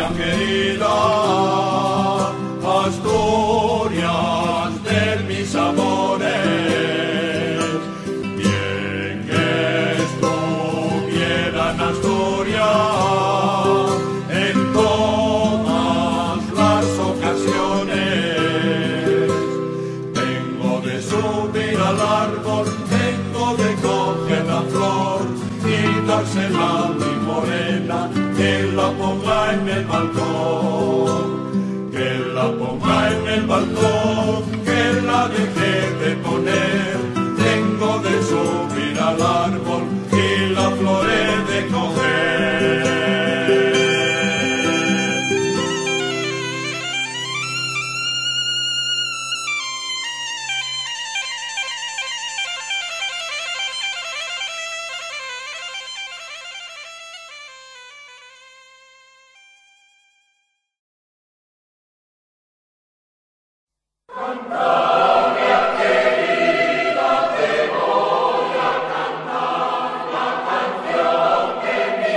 querida, Asturias de mis amores. Bien que estuviera en Asturias en todas las ocasiones. Tengo de subir al árbol, tengo de coger la flor y dársela a mi morena, que la ponga en el balcón, que la ponga en el balcón, que la deje de poner. Tengo de subir al árbol y la flor he de coger. Mi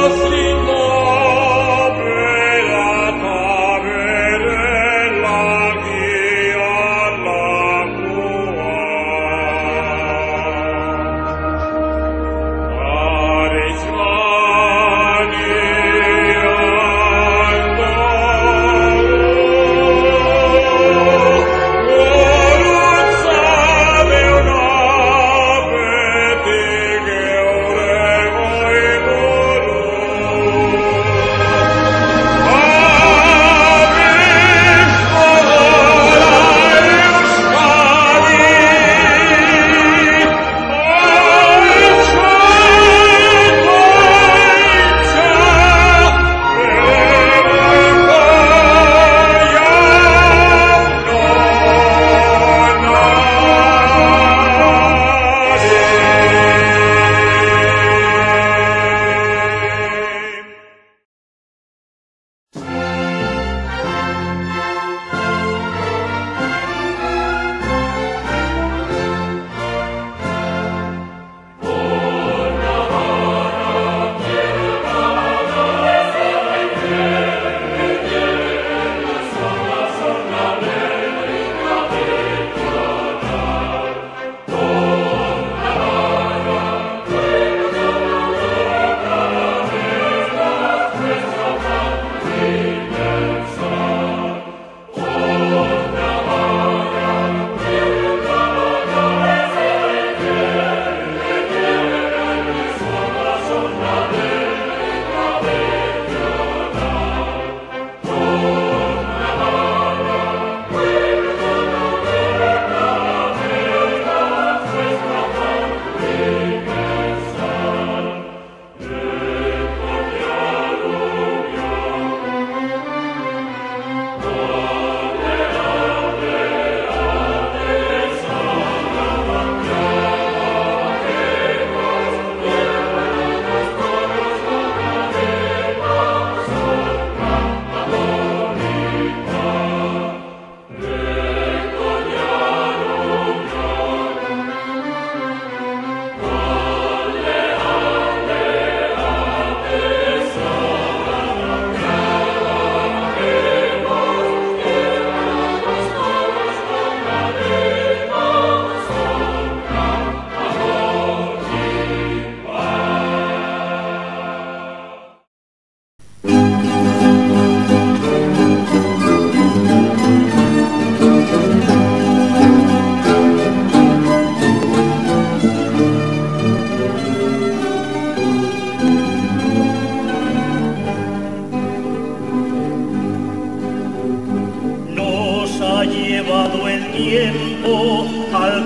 tiempo al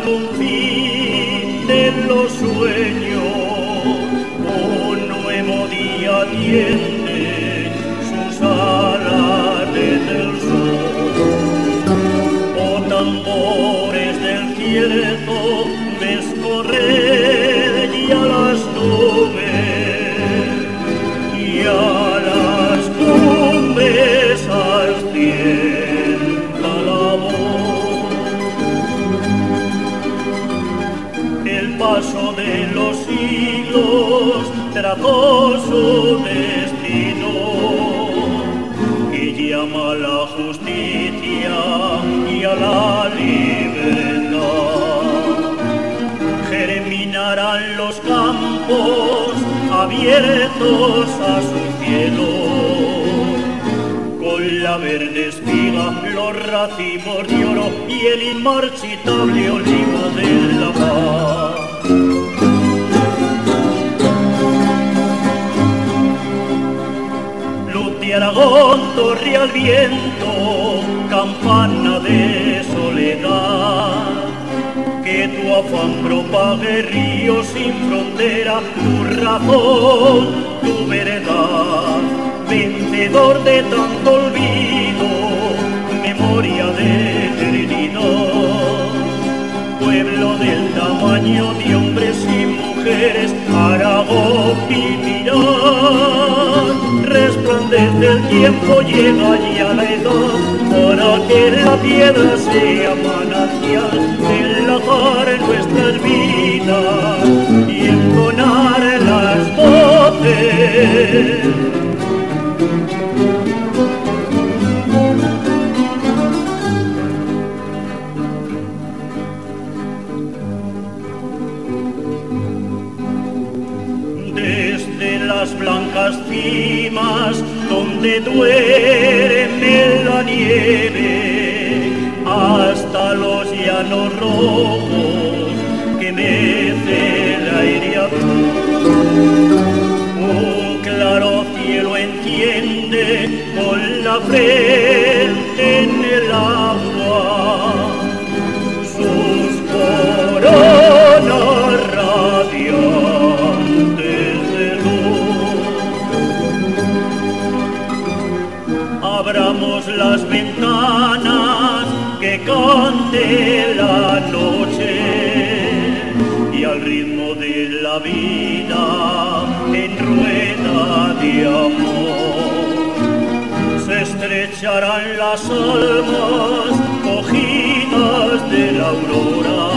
confín de los sueños, un nuevo día tiende sus alas desde el sol. Oh tambores del cierzo, ves correr y a las nubes y a las cumbres ascienda la voz. El paso de los siglos trazó su destino y llama a la justicia y a la libertad. Germinarán los campos abiertos a su cielo, con la verde espiga, los racimos de oro y el inmarchitable olivo de la paz. Luz de Aragón, torre al viento, campana de soledad, que tu afán propague río sin frontera, tu razón, tu verdad, vencedor de tanto olvido, memoria de eternidad. Pueblo del tamaño de hombres y mujeres, Aragón vivirá, resplandece el tiempo, llega ya la edad, para que la piedra sea manantial de enlazar nuestras vidas y entonar las voces mujer. Desde las blancas cimas donde duerme la nieve hasta los llanos rojos que mece el aire azul, un claro cielo enciende con la frente en el agua sus coronas radiantes de luz. Abramos las ventanas, que cante la noche, y al ritmo de la vida en rueda de amor se estrecharán las almas cogidas de la aurora.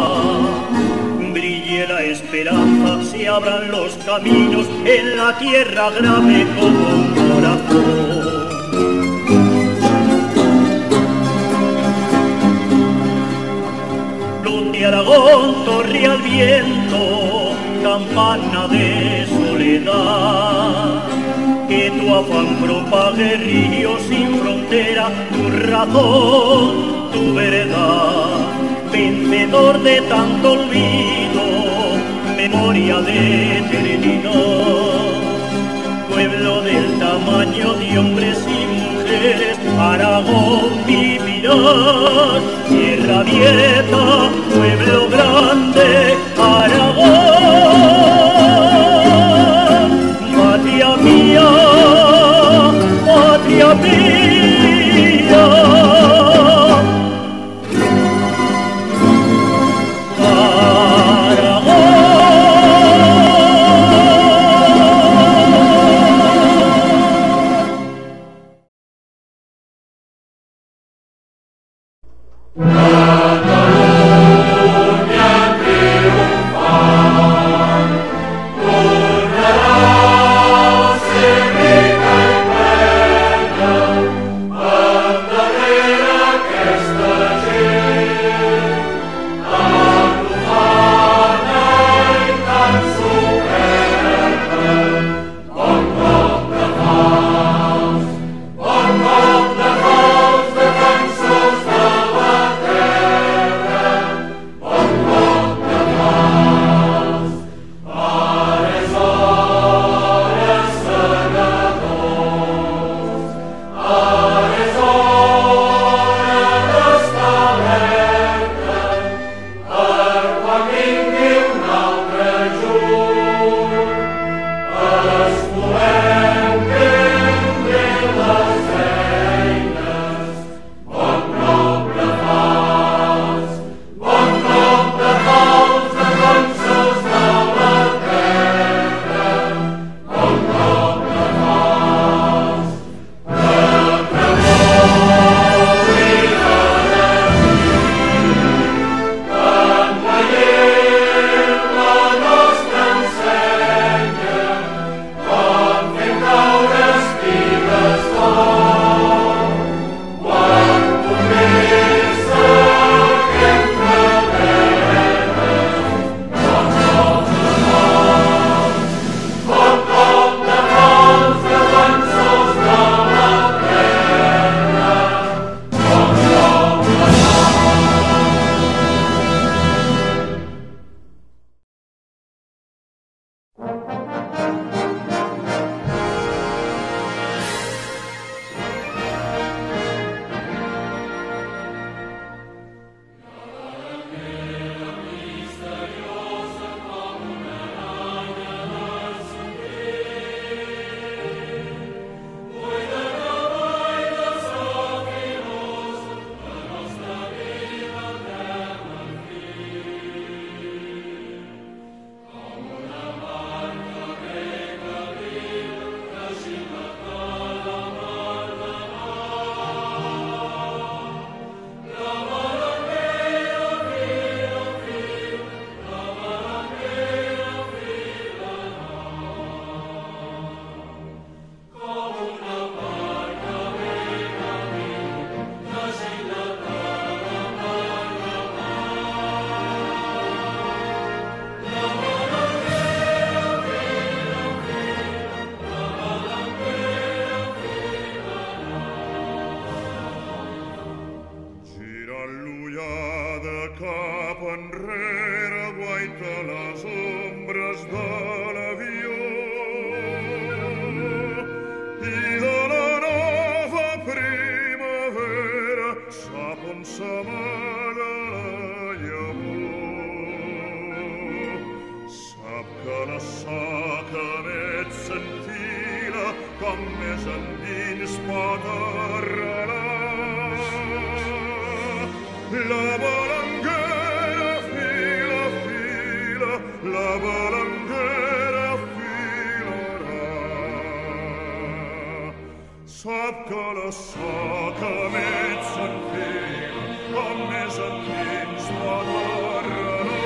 Brille la esperanza, se abran los caminos en la tierra grave como un corazón. De Aragón, torre al viento, campana de soledad, que tu afán propague río sin frontera, tu razón, tu verdad, vencedor de tanto olvido, memoria de eternidad. Pueblo del tamaño de hombres y mujeres, Aragón vivirás, tierra abierta, pueblo grande, Aragón, patria mía, patria mía. Catalunya, cap enrere guaita les ombres de l'avió i de la nova primavera sap on s'amaga la llavor. Sap que la saca net s'enfila com més endins pot arrelar. La balanguera fila, fila, la balanguera filarà. Sap que la saca net s'enfila com més endins pot arrelar.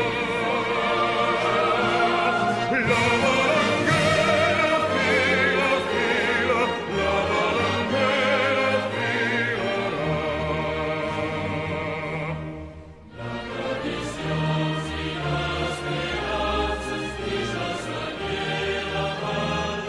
La balanguera fila, fila, la balanguera filarà. La tradició si les esperances deixes aquella part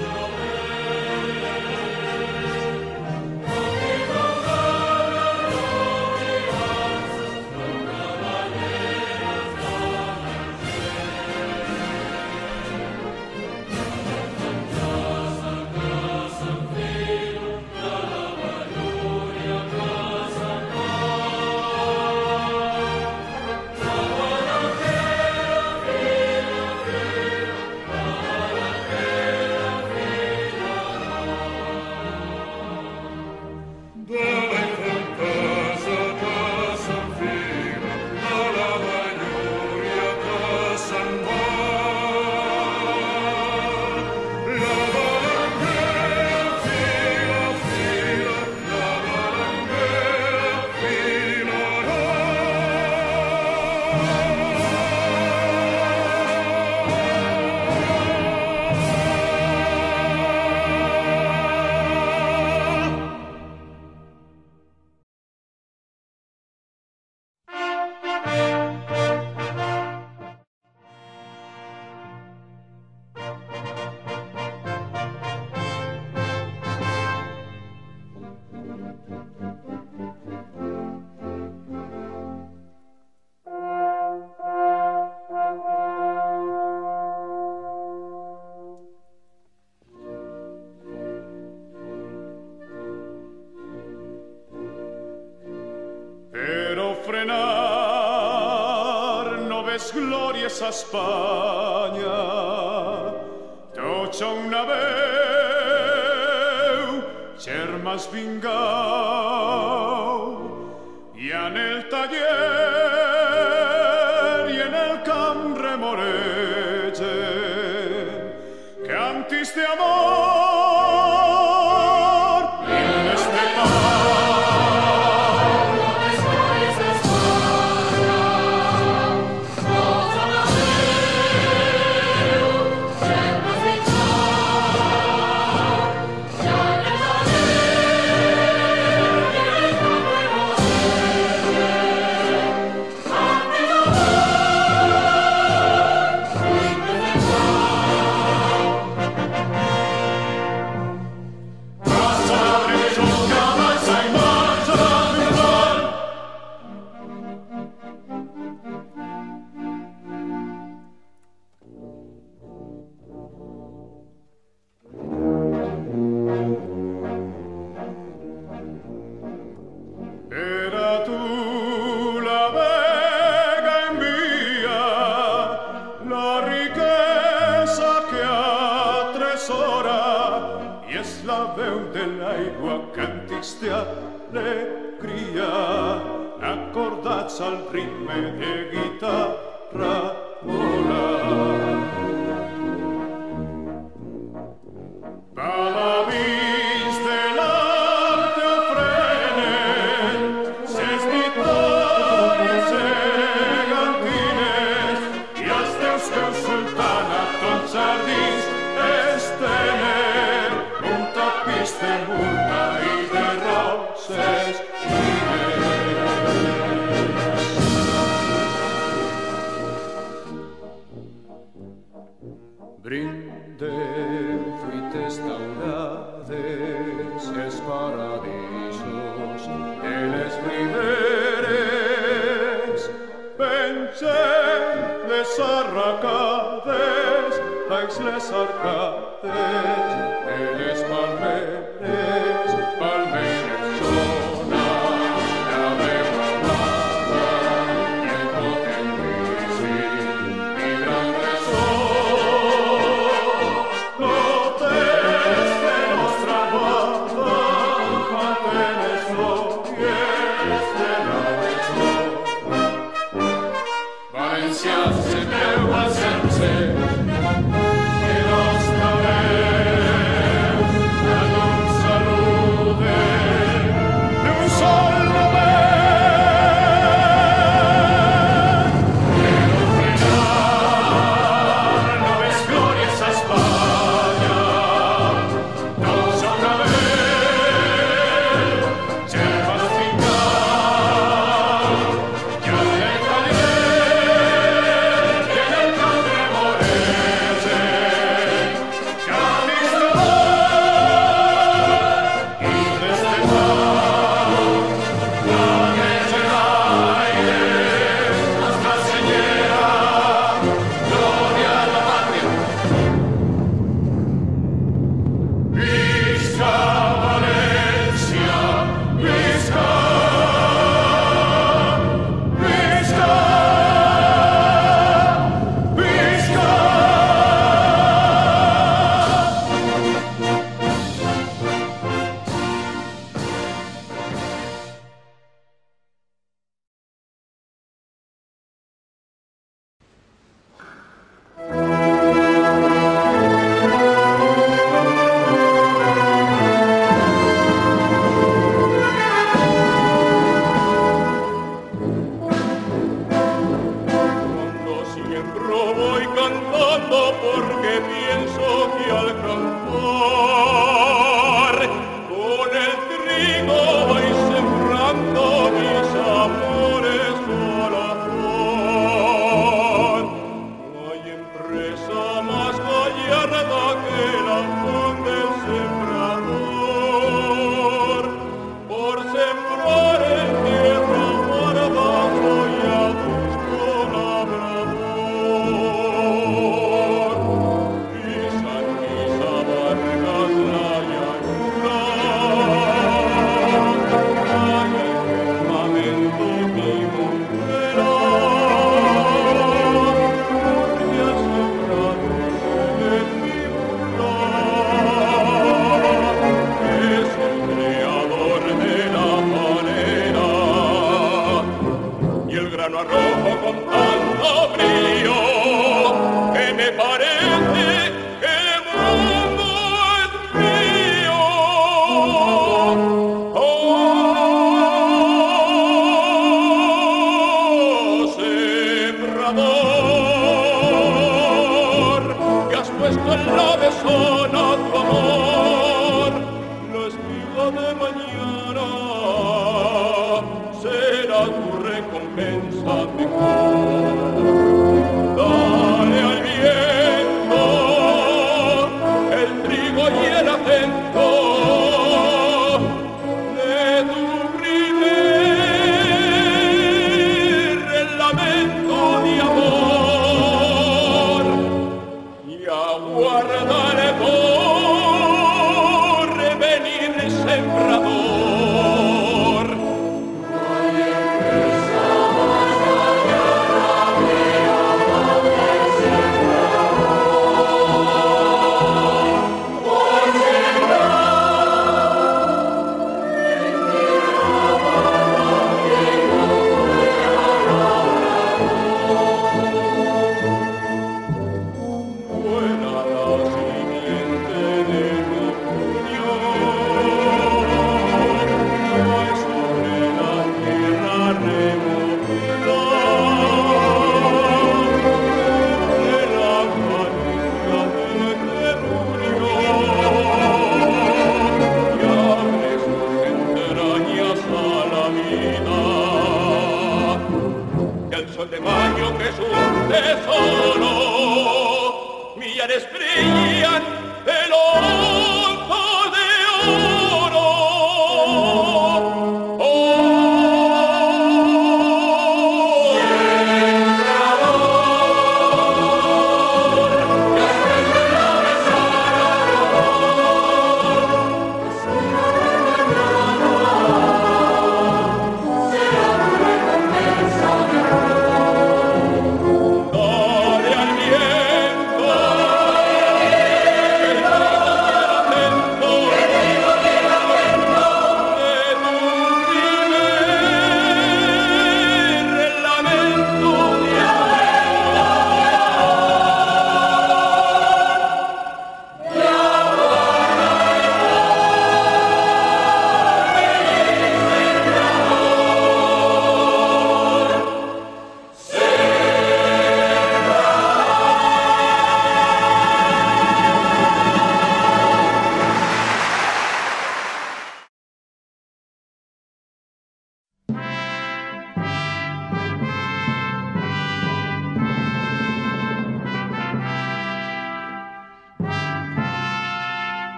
glòries a Espanya, tots a una veu, germans vingau, i en el taller i en el camp remoregen, cantis d'amor, himnes de pau. D'alegria, acordats al ritme de guitarra vola. Paladins de l'art ofrenen ses victòries gegantines i els teus peus sultana tots jardins estenen un tapís de murta i de roses brindem fruites daurades els paradisos de les riberes les arcades, les palmeres, palmeres sona, la veu amada, y el potentíssim y gran resol. Totes de nostra banda, mantenes l'oies de la resol. Valencians, sembreu al sencer, nostra veu.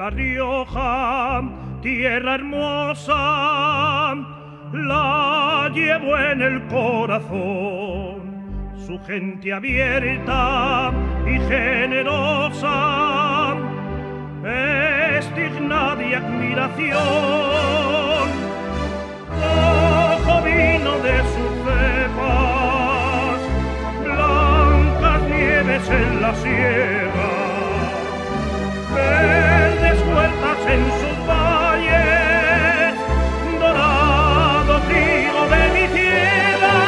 La Rioja, tierra hermosa, la llevo en el corazón. Su gente abierta y generosa es digna de admiración. Ojo vino de sus cepas, blancas nieves en la sierra, verdes huertas en sus valles, dorado trigo de mi tierra.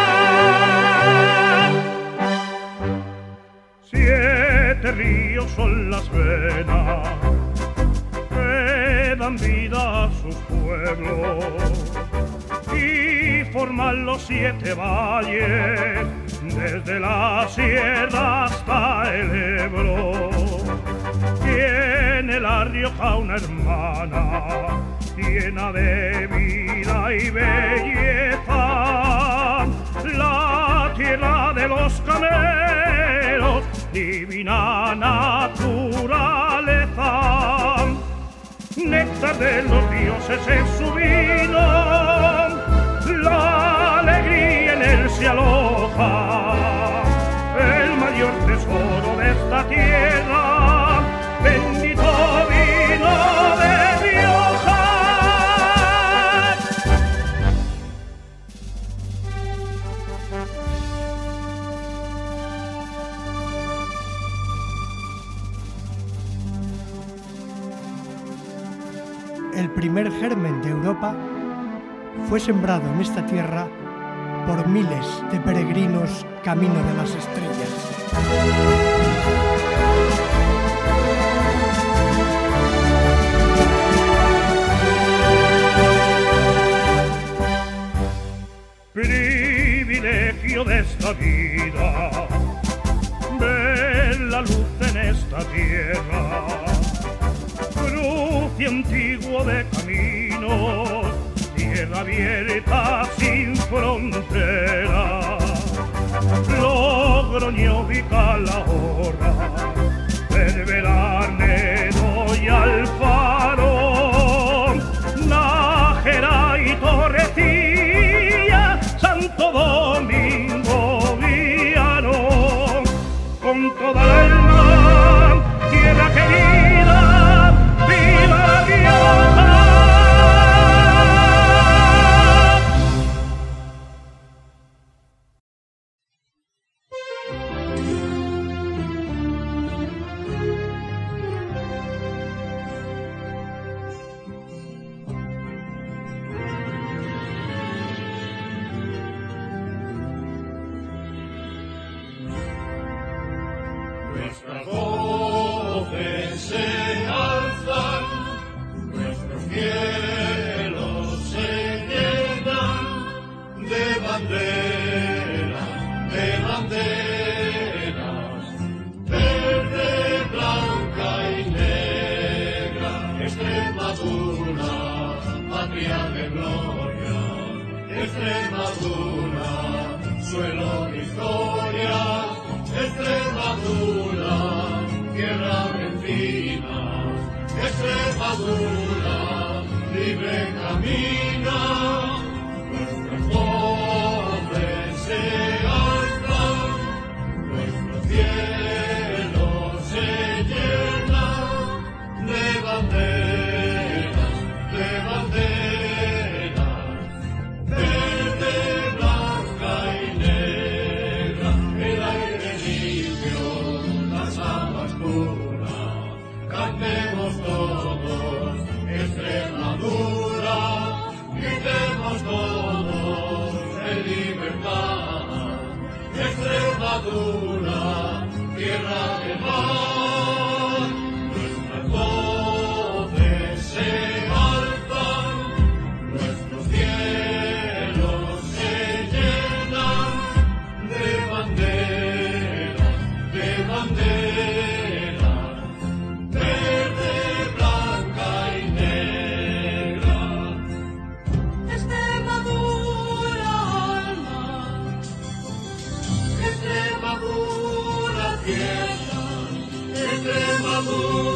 7 ríos son las venas que dan vida a sus pueblos y forman los 7 valles, desde la sierra hasta el Ebro. Tiene La Rioja una hermana llena de vida y belleza, la tierra de los camelos, divina naturaleza. Néctar de los dioses es su vino, la alegría en él se aloja, el mayor tesoro de esta tierra, bendito vino de Rioja. El primer germen de Europa fue sembrado en esta tierra por miles de peregrinos camino de las estrellas. Privilegio de esta vida, ver la luz en esta tierra, cruce antiguo de caminos, tierra abierta sin fronteras, Logroño y Calahorra, Pervelarnedo y Alfaro, Nájera y Torrecilla, Santo Domingo, Viano, con toda el alma, tierra querida, viva Rioja. Nuestras voces se alzan, nuestros cielos se llenan de banderas, verde, blanca y negra. Extremadura, patria de gloria, Extremadura, suelo de historia. Extremadura, tierra de encinas, Extremadura, libre camina, nuestras voces se alzan, nuestros cielos se llenan de banderas, verde, blanca y negra, el aire limpio, las aguas puras, cantemos todos Extremadura, gritemos todos en libertad, Extremadura, tierra de paz. Nuestras voces se alzan, nuestros cielos se llenan de banderas, verde, blanca y negra. Extremadura alma, Extremadura tierra, Extremadura.